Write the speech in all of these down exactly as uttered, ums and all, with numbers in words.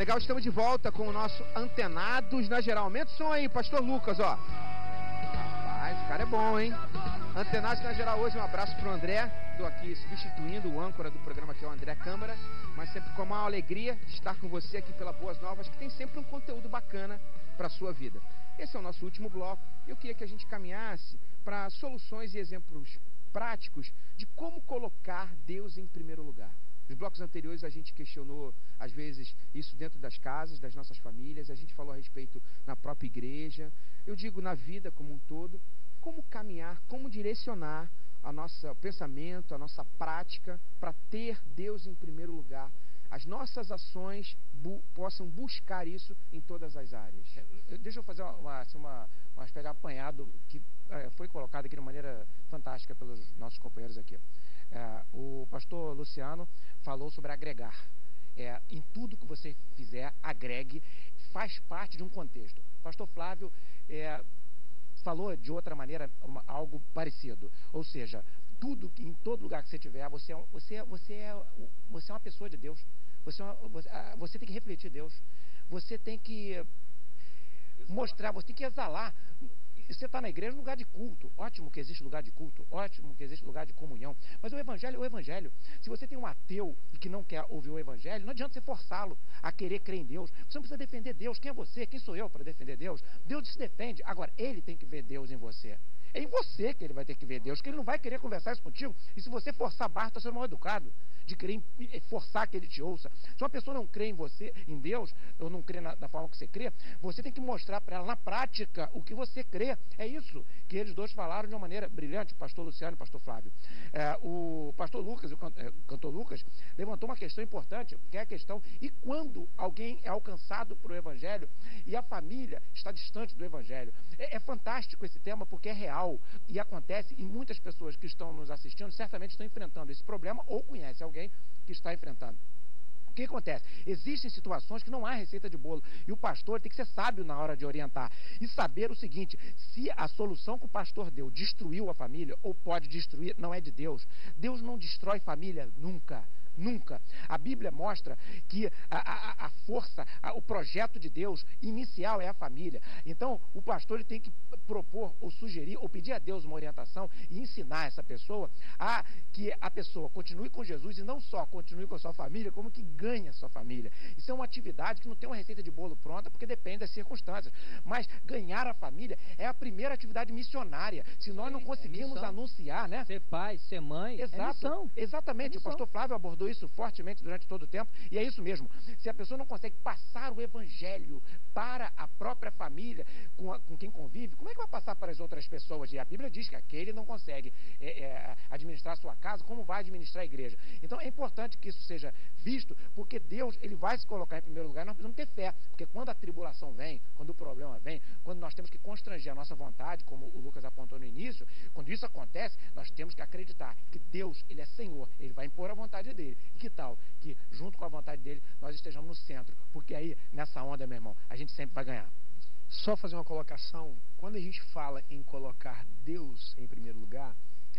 Legal, estamos de volta com o nosso Antenados na Geral. Aumenta o som aí, pastor Lucas, ó. Rapaz, o cara é bom, hein? Antenados na Geral hoje, um abraço pro André. Estou aqui substituindo o âncora do programa, que é o André Câmara, mas sempre com uma alegria de estar com você aqui pela Boas Novas, que tem sempre um conteúdo bacana para a sua vida. Esse é o nosso último bloco. Eu queria que a gente caminhasse para soluções e exemplos práticos de como colocar Deus em primeiro lugar. Nos blocos anteriores a gente questionou, às vezes, isso dentro das casas, das nossas famílias, a gente falou a respeito na própria igreja, eu digo na vida como um todo, como caminhar, como direcionar a nossa pensamento, a nossa prática para ter Deus em primeiro lugar. As nossas ações bu possam buscar isso em todas as áreas. Deixa eu fazer uma, assim, uma, uma espécie de apanhado que é, foi colocado aqui de maneira fantástica pelos nossos companheiros aqui. É, o pastor Luciano falou sobre agregar. É, em tudo que você fizer, agregue, faz parte de um contexto. O pastor Flávio é, falou de outra maneira uma, algo parecido. Ou seja, tudo que em todo lugar que você tiver, você é, você, você é, você é uma pessoa de Deus. Você, é uma, você, você tem que refletir Deus. Você tem que mostrar, você tem que exalar. Você está na igreja, no lugar de culto. Ótimo que existe lugar de culto. Ótimo que existe lugar de comunhão. Mas o evangelho é o evangelho. Se você tem um ateu e que não quer ouvir o evangelho, não adianta você forçá-lo a querer crer em Deus. Você não precisa defender Deus. Quem é você? Quem sou eu para defender Deus? Deus se defende. Agora, ele tem que ver Deus em você. É em você que ele vai ter que ver Deus, que ele não vai querer conversar isso contigo. E se você forçar a barra, está sendo mal educado, de querer forçar que ele te ouça. Se uma pessoa não crê em você, em Deus, ou não crê na, da forma que você crê, você tem que mostrar para ela na prática o que você crê. É isso que eles dois falaram de uma maneira brilhante, o pastor Luciano e o pastor Flávio. É, o pastor Lucas, o cantor Lucas, levantou uma questão importante, que é a questão, e quando alguém é alcançado por o evangelho e a família está distante do evangelho? É, é fantástico esse tema porque é real e acontece, e muitas pessoas que estão nos assistindo certamente estão enfrentando esse problema ou conhecem alguém que está enfrentando. O que acontece? Existem situações que não há receita de bolo e o pastor tem que ser sábio na hora de orientar e saber o seguinte: se a solução que o pastor deu destruiu a família ou pode destruir, não é de Deus. Deus não destrói família nunca. Nunca. A Bíblia mostra que a, a, a força, a, o projeto de Deus inicial é a família. Então, o pastor ele tem que propor, ou sugerir, ou pedir a Deus uma orientação e ensinar essa pessoa a que a pessoa continue com Jesus e não só continue com a sua família, como que ganhe a sua família. Isso é uma atividade que não tem uma receita de bolo pronta, porque depende das circunstâncias. Mas ganhar a família é a primeira atividade missionária. Se nós não conseguimos é anunciar, né? Ser pai, ser mãe, Exato, é missão. Exatamente. É missão. O pastor Flávio abordou isso fortemente durante todo o tempo, e é isso mesmo. Se a pessoa não consegue passar o evangelho para a própria família, com, a, com quem convive, como é que vai passar para as outras pessoas? E a Bíblia diz que aquele não consegue é, é, administrar a sua casa, como vai administrar a igreja? Então é importante que isso seja visto, porque Deus ele vai se colocar em primeiro lugar. Nós precisamos ter fé, porque quando a tribulação vem, quando o problema vem, quando nós temos que constranger a nossa vontade, como o Lucas apontou no início, quando isso acontece, nós temos que acreditar que Deus, ele é Senhor, ele vai impor a vontade dele. E que tal que, junto com a vontade dele, nós estejamos no centro? Porque aí, nessa onda, meu irmão, a gente sempre vai ganhar. Só fazer uma colocação. Quando a gente fala em colocar Deus em primeiro lugar,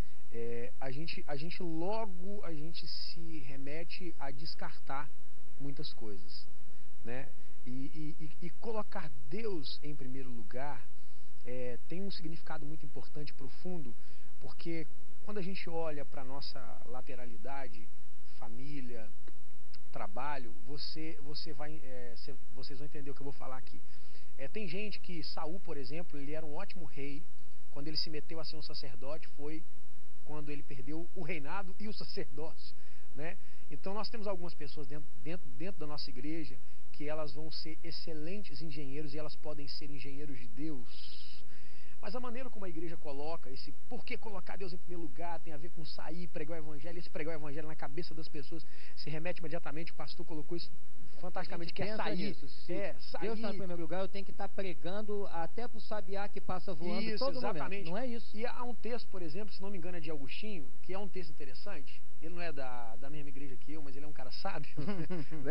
é, a, gente, a gente logo a gente se remete a descartar muitas coisas, né? E, e, e colocar Deus em primeiro lugar é, tem um significado muito importante, profundo, porque quando a gente olha para a nossa lateralidade, família, trabalho, você, você vai, é, cê, vocês vão entender o que eu vou falar aqui. É, tem gente que, Saul, por exemplo, ele era um ótimo rei. Quando ele se meteu a ser um sacerdote, foi quando ele perdeu o reinado e o sacerdócio, né? Então nós temos algumas pessoas dentro, dentro, dentro da nossa igreja que elas vão ser excelentes engenheiros e elas podem ser engenheiros de Deus. Mas a maneira como a igreja coloca, esse por que colocar Deus em primeiro lugar, tem a ver com sair, pregar o evangelho. Esse pregar o evangelho na cabeça das pessoas se remete imediatamente, o pastor colocou isso fantasticamente, que é sair. Nisso. Se é, sair. Deus está em primeiro lugar, eu tenho que estar pregando até para o sabiá que passa voando isso, todo exatamente. momento. Não é isso? E há um texto, por exemplo, se não me engano é de Agostinho, que é um texto interessante. Ele não é da, da mesma igreja que eu, mas ele é um cara sábio, né?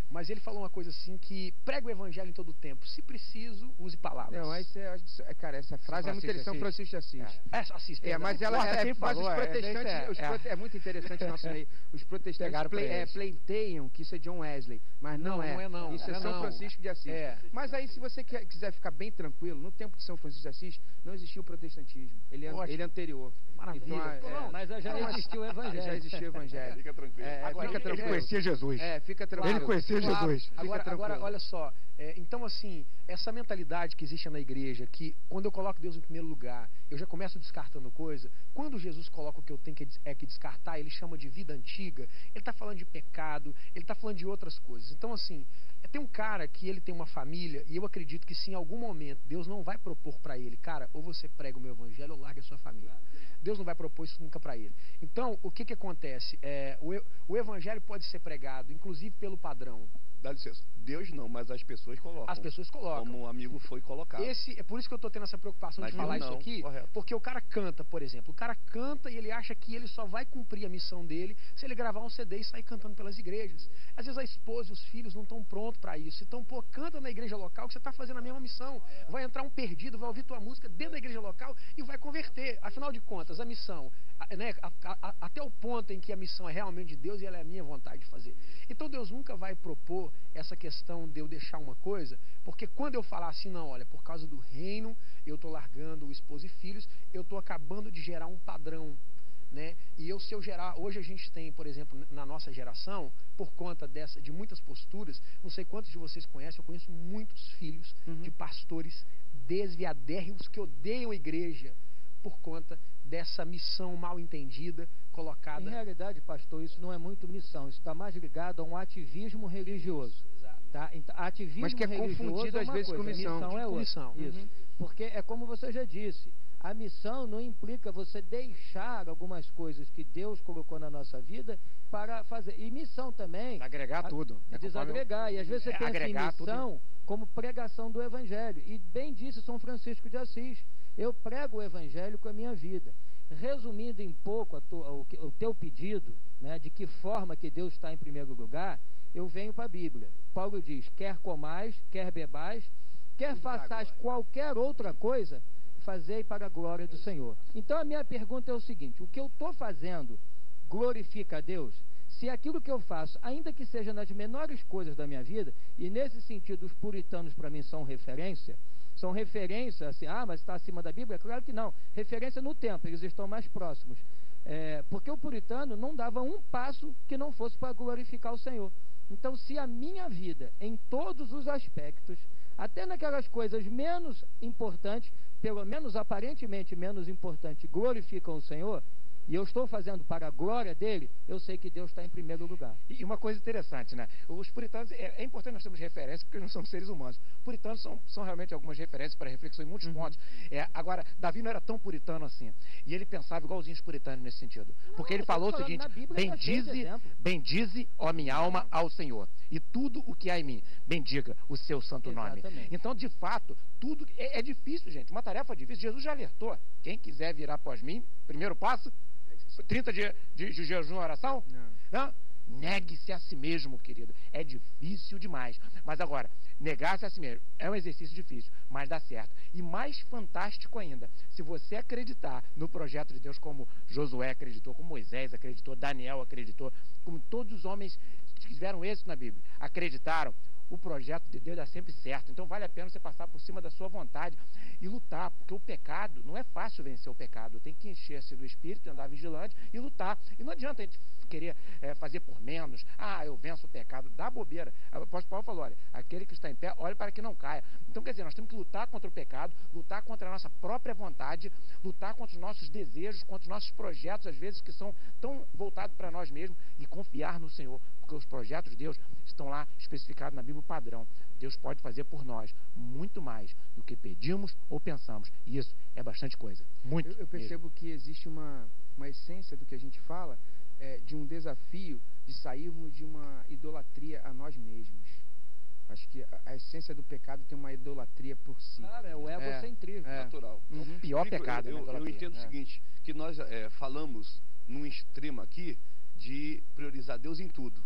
Mas ele falou uma coisa assim que prega o evangelho em todo o tempo. Se preciso, use palavras. Não, mas é, é, cara, essa frase é muito interessante. São Francisco de Assis. É, é, Assis, é mas ela Porta, é, quem mas falou, os protestantes, é, os prote, é. é muito interessante o nosso meio. Os protestantes play, é, pleiteiam que isso é John Wesley, mas não, não é. Não é não. Isso é, é São não. Francisco de Assis. É. Mas aí, se você quer, quiser ficar bem tranquilo, no tempo de São Francisco de Assis não existia o protestantismo. Ele, ele é anterior. Maravilha. Então, é, mas já existiu o evangelho. Já existiu o evangelho. Fica tranquilo. É, agora, fica ele, tranquilo. ele conhecia Jesus. É, fica tranquilo. Ele conhecia claro. Jesus. Agora, agora, olha só. É, então, assim, essa mentalidade que existe na igreja, que quando eu coloco Deus em primeiro lugar, eu já começo descartando coisa. Quando Jesus coloca o que eu tenho que, é, que descartar, ele chama de vida antiga. Ele está falando de pecado, ele está falando de outras coisas. Então, assim, tem um cara que ele tem uma família, e eu acredito que se em algum momento Deus não vai propor para ele, cara, ou você prega o meu evangelho ou larga a sua família. Deus não vai propor isso nunca para ele. Então, o que que acontece? É, o, o evangelho pode ser pregado, inclusive pelo padrão. Dá licença. Deus não, mas as pessoas colocam. As pessoas colocam. Como um amigo foi colocado. Esse, é por isso que eu estou tendo essa preocupação mas de falar não, isso aqui, correto. Porque o cara canta, por exemplo. O cara canta e ele acha que ele só vai cumprir a missão dele se ele gravar um C D e sair cantando pelas igrejas. Às vezes a esposa e os filhos não estão prontos para isso. Então, pô, canta na igreja local que você está fazendo a mesma missão. Vai entrar um perdido, vai ouvir tua música dentro da igreja local e vai converter. Afinal de contas, a missão, né, a, a, a, até o ponto em que a missão é realmente de Deus e ela é a minha vontade de fazer. Então Deus nunca vai propor essa questão de eu deixar uma coisa, porque quando eu falar assim, não, olha, por causa do reino, eu estou largando o esposo e filhos, eu estou acabando de gerar um padrão, né? E eu, se eu gerar, hoje a gente tem, por exemplo, na nossa geração, por conta dessa, de muitas posturas, não sei quantos de vocês conhecem, eu conheço muitos filhos uhum. de pastores desviadérrimos que odeiam a igreja por conta dessa missão mal entendida colocada. Em realidade, pastor, isso não é muito missão, isso está mais ligado a um ativismo religioso. Exato. Tá? Então, ativismo Mas que é confundido é às vezes coisa, com missão. missão é outra. Missão. Isso. Uhum. Porque é como você já disse, a missão não implica você deixar algumas coisas que Deus colocou na nossa vida para fazer. E missão também... Agregar a, tudo. É desagregar. E às vezes você é, pensa em missão tudo. Como pregação do evangelho. E bem disse São Francisco de Assis, eu prego o evangelho com a minha vida. Resumindo em pouco a tu, o, o teu pedido, né, de que forma que Deus está em primeiro lugar, eu venho para a Bíblia. Paulo diz, quer comais, quer bebais, quer tudo façais qualquer outra coisa, fazei para a glória do Senhor. Então a minha pergunta é o seguinte, o que eu estou fazendo glorifica a Deus? Se aquilo que eu faço, ainda que seja nas menores coisas da minha vida, e nesse sentido os puritanos para mim são referência, são referência, assim, ah, mas está acima da Bíblia? Claro que não. Referência no tempo, eles estão mais próximos. É, porque o puritano não dava um passo que não fosse para glorificar o Senhor. Então, se a minha vida, em todos os aspectos, até naquelas coisas menos importantes, pelo menos aparentemente menos importantes, glorificam o Senhor, e eu estou fazendo para a glória dele, eu sei que Deus está em primeiro lugar. E uma coisa interessante, né? Os puritanos, é, é importante nós termos referências, porque nós somos seres humanos. Puritanos são, são realmente algumas referências para reflexão em muitos uhum. pontos. É, agora, Davi não era tão puritano assim. E ele pensava igualzinho os puritanos nesse sentido. Porque não, ele falou o seguinte, bendize, bendize, ó minha alma, ao Senhor. E tudo o que há em mim, bendiga o seu santo Exatamente. Nome. Então, de fato, tudo é, é difícil, gente. Uma tarefa difícil. Jesus já alertou. Quem quiser virar após mim, primeiro passo, trinta dias de, de jejum e oração? Não. Não? Negue-se a si mesmo, querido. É difícil demais. Mas agora, negar-se a si mesmo é um exercício difícil, mas dá certo. E mais fantástico ainda, se você acreditar no projeto de Deus como Josué acreditou, como Moisés acreditou, Daniel acreditou, como todos os homens que tiveram êxito na Bíblia acreditaram, o projeto de Deus dá sempre certo. Então vale a pena você passar por cima da sua vontade e lutar, porque o pecado, não é fácil vencer o pecado, tem que encher-se do Espírito, andar vigilante e lutar. E não adianta a gente querer é, fazer por menos, ah, eu venço o pecado, dá bobeira. O apóstolo Paulo falou, olha, aquele que está em pé, olhe para que não caia. Então quer dizer, nós temos que lutar contra o pecado, lutar contra a nossa própria vontade, lutar contra os nossos desejos, contra os nossos projetos, às vezes que são tão voltados para nós mesmos, e confiar no Senhor, porque os projetos de Deus estão lá especificados na Bíblia padrão. Deus pode fazer por nós muito mais do que pedimos ou pensamos. E isso é bastante coisa. Muito. Eu, eu percebo mesmo. Que existe uma, uma essência do que a gente fala, é, de um desafio de sairmos de uma idolatria a nós mesmos. Acho que a, a essência do pecado tem uma idolatria por si. Claro, é o egocentrismo. É, é. Natural. Uhum. O pior Fico, pecado. Eu, eu, eu entendo é. o seguinte, que nós é, falamos num extremo aqui de priorizar Deus em tudo.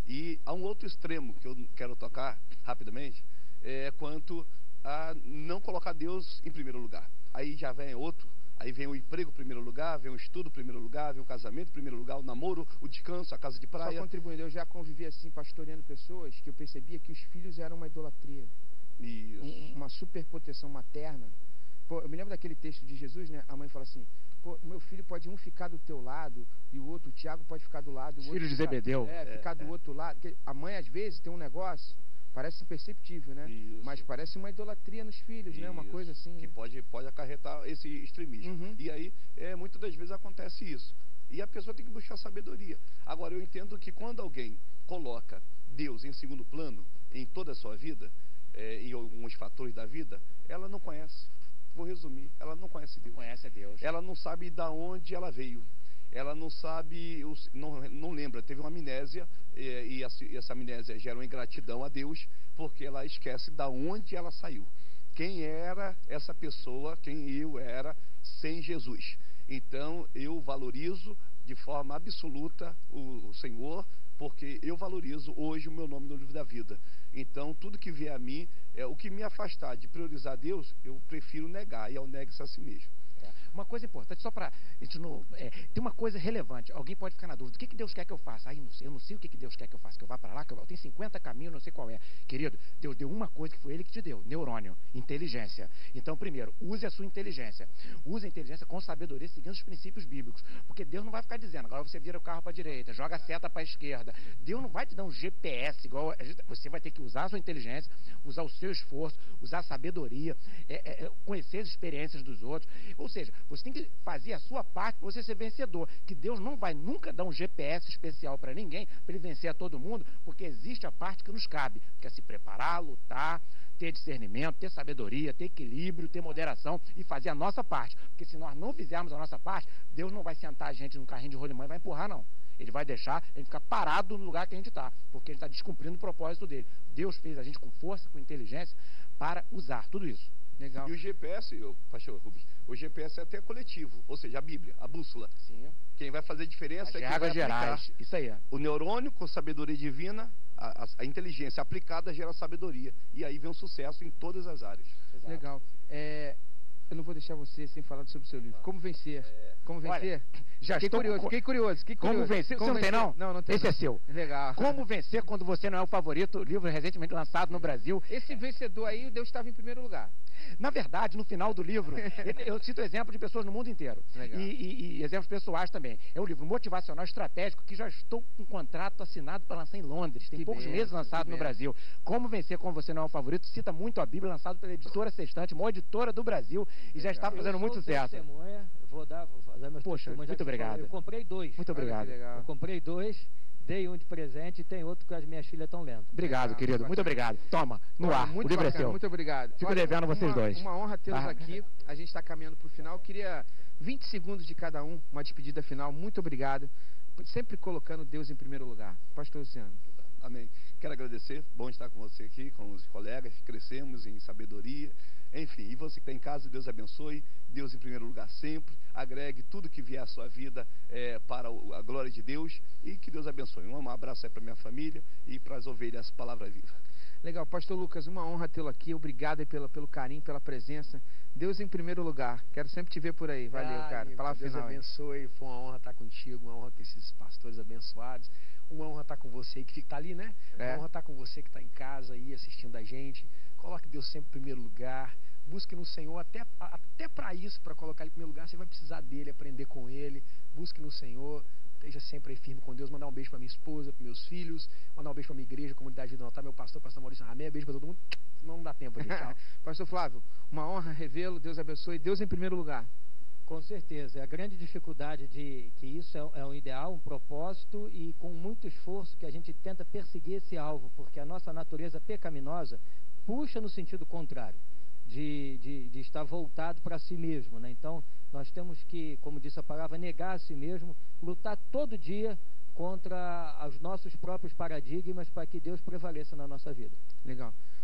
E há um outro extremo que eu quero tocar rapidamente, é quanto a não colocar Deus em primeiro lugar. Aí já vem outro, aí vem o emprego em primeiro lugar, vem o estudo em primeiro lugar, vem o casamento em primeiro lugar, o namoro, o descanso, a casa de praia. Só contribuindo, eu já convivi assim, pastoreando pessoas, que eu percebia que os filhos eram uma idolatria. Isso. Um, uma superproteção materna. Pô, eu me lembro daquele texto de Jesus, né? A mãe fala assim, pô, o meu filho pode um ficar do teu lado e o outro, o Tiago pode ficar do lado. O Filho outro de ficar, Zebedeu. É, É, ficar do é. outro lado. Porque a mãe, às vezes, tem um negócio, parece imperceptível, né? Isso. Mas parece uma idolatria nos filhos, né? Uma Isso, coisa assim. que né? pode, pode acarretar esse extremismo. Uhum. E aí, é, muitas das vezes acontece isso. E a pessoa tem que buscar sabedoria. Agora, eu entendo que quando alguém coloca Deus em segundo plano, em toda a sua vida, é, em alguns fatores da vida, ela não conhece. Vou resumir, ela não conhece Deus. Conhece a Deus. Ela não sabe de onde ela veio. Ela não sabe, não, não lembra, teve uma amnésia, e, e essa amnésia gera uma ingratidão a Deus, porque ela esquece de onde ela saiu. Quem era essa pessoa, quem eu era sem Jesus. Então, eu valorizo de forma absoluta o, o Senhor, porque eu valorizo hoje o meu nome no livro da vida. Então, tudo que vier a mim, é, o que me afastar de priorizar Deus, eu prefiro negar, e eu nego-se a si mesmo. Uma coisa importante, só para a gente não... É, tem uma coisa relevante, alguém pode ficar na dúvida, o que, que Deus quer que eu faça? Aí, não sei, eu não sei o que, que Deus quer que eu faça, que eu vá para lá, que eu, eu tenho cinquenta caminhos, não sei qual é. Querido, Deus deu uma coisa que foi Ele que te deu, neurônio, inteligência. Então, primeiro, use a sua inteligência. Use a inteligência com sabedoria, seguindo os princípios bíblicos. Porque Deus não vai ficar dizendo, agora você vira o carro para a direita, joga a seta para a esquerda. Deus não vai te dar um G P S, igual a gente, você vai ter que usar a sua inteligência, usar o seu esforço, usar a sabedoria, é, é, conhecer as experiências dos outros. Ou seja, você tem que fazer a sua parte para você ser vencedor. Que Deus não vai nunca dar um G P S especial para ninguém, para ele vencer a todo mundo, porque existe a parte que nos cabe, que é se preparar, lutar, ter discernimento, ter sabedoria, ter equilíbrio, ter moderação e fazer a nossa parte. Porque se nós não fizermos a nossa parte, Deus não vai sentar a gente num carrinho de rolimã e vai empurrar, não. Ele vai deixar a gente ficar parado no lugar que a gente está, porque ele está descumprindo o propósito dele. Deus fez a gente com força, com inteligência, para usar tudo isso. Legal. E o G P S, eu, pastor Rubens, o G P S é até coletivo, ou seja, a Bíblia, a bússola. Sim. Quem vai fazer diferença As é quem vai águas aplicar. gerais, isso aí. O neurônio com sabedoria divina, a, a, a inteligência aplicada gera sabedoria. E aí vem um sucesso em todas as áreas. Exato. Legal. É, eu não vou deixar você sem falar sobre o seu livro. Como vencer? Como vencer? Olha, já fiquei estou curioso, com... fiquei curioso, fiquei Como curioso. vencer? Como Você não tem, não? Não, não tem. Esse não. é seu. Legal. Como vencer quando você não é o favorito? Livro recentemente lançado no Brasil. Esse vencedor aí, Deus estava em primeiro lugar. Na verdade, no final do livro, eu cito exemplo de pessoas no mundo inteiro. Legal. E, e, e exemplos pessoais também. É um livro motivacional estratégico que já estou com um contrato assinado para lançar em Londres. Tem Que poucos benção, meses lançado que no benção. Brasil. Como vencer quando você não é o favorito? Cita muito a Bíblia, lançado pela editora Sextante, maior editora do Brasil, e já está fazendo muito sucesso. Testemunha, eu vou dar, vou fazer meu Poxa, testemunho, já muito que você obrigado. falou. Eu comprei dois. Muito Olha que obrigado. legal. Eu comprei dois, dei um de presente e tem outro que as minhas filhas estão lendo. Obrigado, Legal, querido. muito Muito bacana. obrigado. Toma, no Olha, ar. muito O livro bacana, é seu. Muito obrigado. Fico devendo vocês uma, dois. Uma honra tê-los Ah. aqui. A gente está caminhando para o final. Eu queria vinte segundos de cada um, uma despedida final. Muito obrigado. Sempre colocando Deus em primeiro lugar. Pastor Luciano. Amém. Quero agradecer, bom estar com você aqui, com os colegas, crescemos em sabedoria, enfim, e você que está em casa, Deus abençoe, Deus em primeiro lugar sempre, agregue tudo que vier à sua vida é, para a glória de Deus, e que Deus abençoe. Um abraço aí para minha família e para as ovelhas, palavra viva. Legal, Pastor Lucas, uma honra tê-lo aqui. Obrigado aí pela, pelo carinho, pela presença. Deus em primeiro lugar. Quero sempre te ver por aí. Valeu, Ah, cara. amigo, Palavra Deus final aí. abençoe. Foi uma honra estar contigo, uma honra ter esses pastores abençoados. Uma honra estar com você que está ali, né? É. Uma honra estar com você que está em casa aí assistindo a gente. Coloque Deus sempre em primeiro lugar. Busque no Senhor, até, até para isso, para colocar Ele em primeiro lugar, você vai precisar dele, aprender com Ele. Busque no Senhor. Esteja sempre aí firme com Deus. Mandar um beijo para minha esposa, para meus filhos. Mandar um beijo para minha igreja, comunidade do Altar, meu pastor, pastor Maurício Ramé. Beijo para todo mundo. Não dá tempo, gente. Tchau. Pastor Flávio, uma honra revê-lo. Deus abençoe. Deus em primeiro lugar. Com certeza. A grande dificuldade de que isso é, é um ideal, um propósito, e com muito esforço que a gente tenta perseguir esse alvo, porque a nossa natureza pecaminosa puxa no sentido contrário, de, de, de estar voltado para si mesmo, né? Então, nós temos que, como disse a palavra, negar a si mesmo, lutar todo dia contra os nossos próprios paradigmas para que Deus prevaleça na nossa vida. Legal.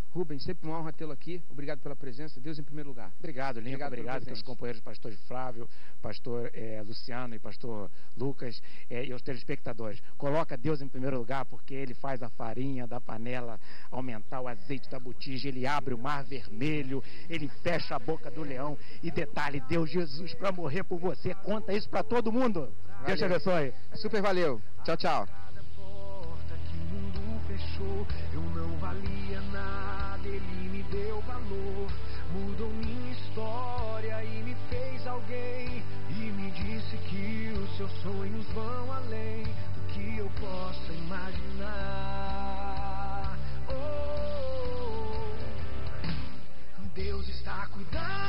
Rubens, sempre uma honra tê-lo aqui. Obrigado pela presença. Deus em primeiro lugar. Obrigado, Lincoln. Obrigado, obrigado teus companheiros, pastor Flávio, pastor é, Luciano e pastor Lucas é, e os telespectadores. Coloca Deus em primeiro lugar, porque Ele faz a farinha da panela aumentar, o azeite da botija, Ele abre o mar vermelho, Ele fecha a boca do leão. E detalhe, deu Jesus para morrer por você. Conta isso para todo mundo. Valeu. Deus te abençoe. Super valeu. Tchau, tchau. Eu não valia nada, Ele me deu valor, mudou minha história e me fez alguém, e me disse que os seus sonhos vão além do que eu possa imaginar. Oh, Deus está cuidando.